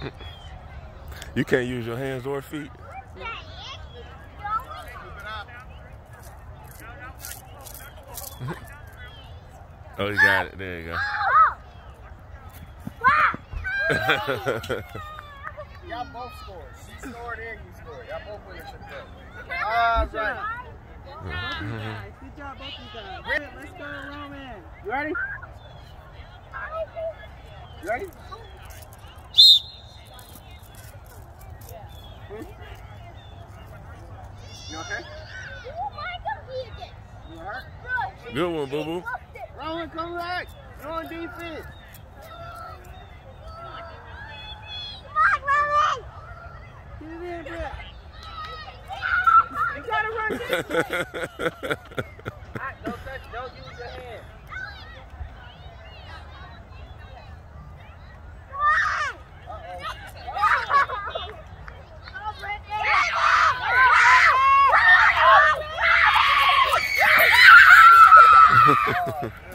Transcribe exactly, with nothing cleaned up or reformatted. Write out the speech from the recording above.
You can't use your hands or feet. Oh, you got it. There you go. Y'all both scored. She scored and you scored. Y'all both finished it. All right. Good job, both of you guys. Let's go, Roman. You ready? You ready? Hmm? You okay? You hurt? Good one, boo boo. Roman, come back. You're on defense. Get it in, Brett. You gotta run this way. Alright, don't touch, don't use your hand. Uh-oh.